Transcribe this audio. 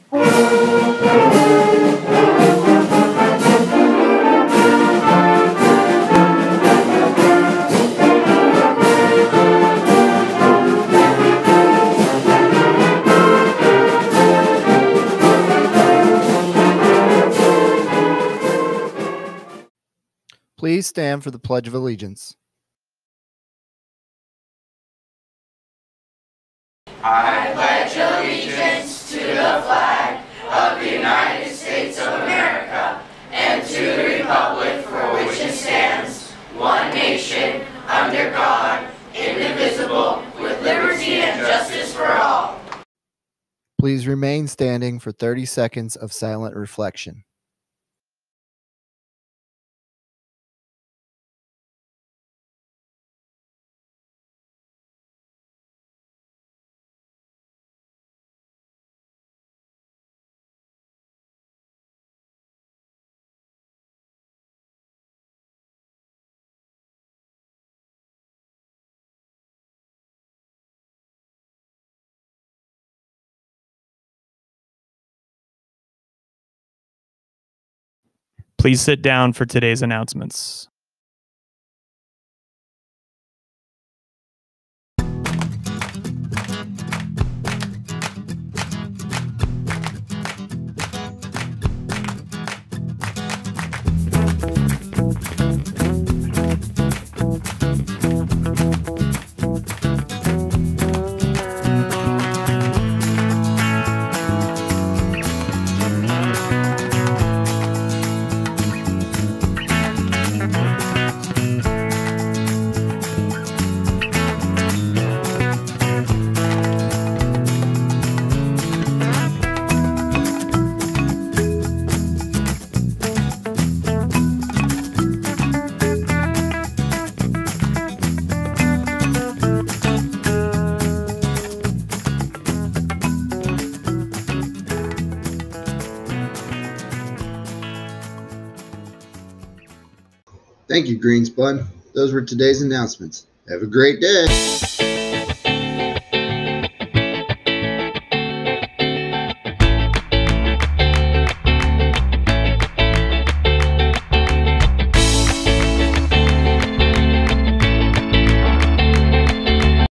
Please stand for the Pledge of Allegiance. I pledge allegiance to the flag of the United States of America and to the republic for which it stands, one nation, under God, indivisible, with liberty and justice for all. Please remain standing for 30 seconds of silent reflection. Please sit down for today's announcements. Thank you, Greenspun. Those were today's announcements. Have a great day.